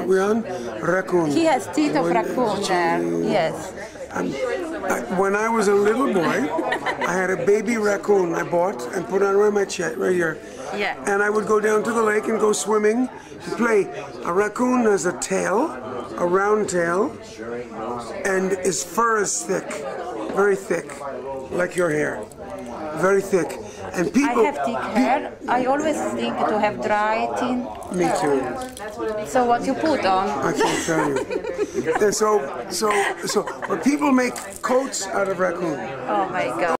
we on? Raccoon. He has teeth of raccoon there, yes. When I was a little boy, I had a baby raccoon I bought and put on my chest, right here. Yeah. And I would go down to the lake and go swimming and play. A raccoon has a tail, a round tail, and his fur is thick, very thick, like your hair, very thick. And people. I have thick hair. I always think to have dry thin. Me too. So what you put on? I can't tell you. And but people make coats out of raccoon. Oh my God.